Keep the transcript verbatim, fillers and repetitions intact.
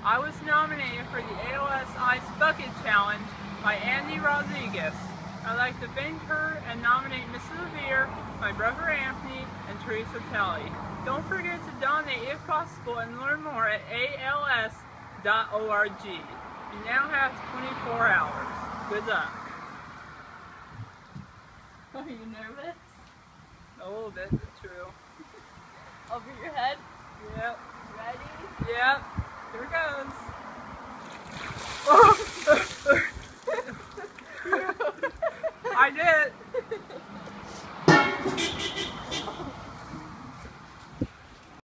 I was nominated for the A L S Ice Bucket Challenge by Andy Rodriguez. I'd like to thank her and nominate Miss Lavier, my brother Anthony, and Treasa Talley. Don't forget to donate if possible and learn more at A L S dot org. You now have twenty-four hours. Good luck. Are you nervous? A little bit, it's true. Over your head? Yep. Ready? Yep. Here it goes.